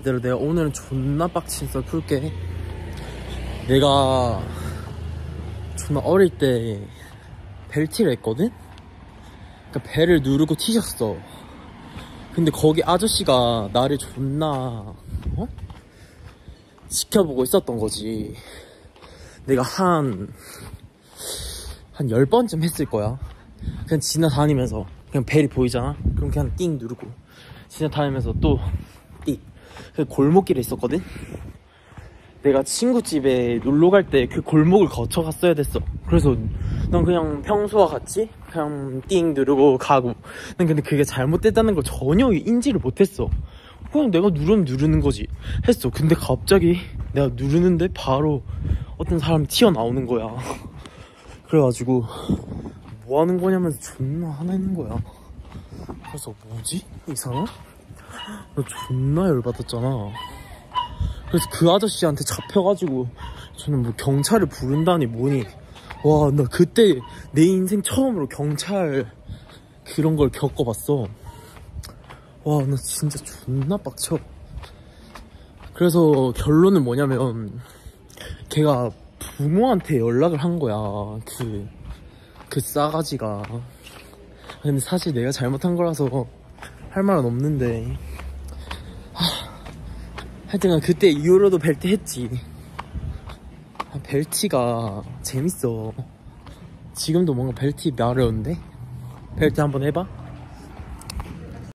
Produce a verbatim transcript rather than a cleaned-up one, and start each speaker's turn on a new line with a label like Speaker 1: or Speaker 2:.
Speaker 1: 얘들아, 내가 오늘은 존나 빡친 썰 풀게. 내가 존나 어릴 때 벨티를 했거든? 그러니까 배를 누르고 튀셨어. 근데 거기 아저씨가 나를 존나 어? 지켜보고 있었던 거지. 내가 한 한 열 번쯤 했을 거야. 그냥 지나다니면서 그냥 벨이 보이잖아? 그럼 그냥 띵 누르고 지나다니면서 또 띵. 그 골목길에 있었거든? 내가 친구 집에 놀러 갈 때 그 골목을 거쳐 갔어야 됐어. 그래서 난 그냥 평소와 같이 그냥 띵 누르고 가고. 난 근데 그게 잘못됐다는 걸 전혀 인지를 못했어. 그냥 내가 누르면 누르는 거지 했어. 근데 갑자기 내가 누르는데 바로 어떤 사람이 튀어나오는 거야. 그래가지고 뭐 하는 거냐면서 존나 화내는 거야. 그래서 뭐지? 이 사람? 나 존나 열받았잖아. 그래서 그 아저씨한테 잡혀가지고 저는 뭐 경찰을 부른다니 뭐니. 와, 나 그때 내 인생 처음으로 경찰 그런 걸 겪어봤어. 와, 나 진짜 존나 빡쳐. 그래서 결론은 뭐냐면 걔가 부모한테 연락을 한 거야. 그, 그 싸가지가. 근데 사실 내가 잘못한 거라서 할 말은 없는데, 하, 하여튼 그때 이후로도 벨트 했지. 벨티가 재밌어. 지금도 뭔가 벨티 마려운데? 벨트 한번 해봐?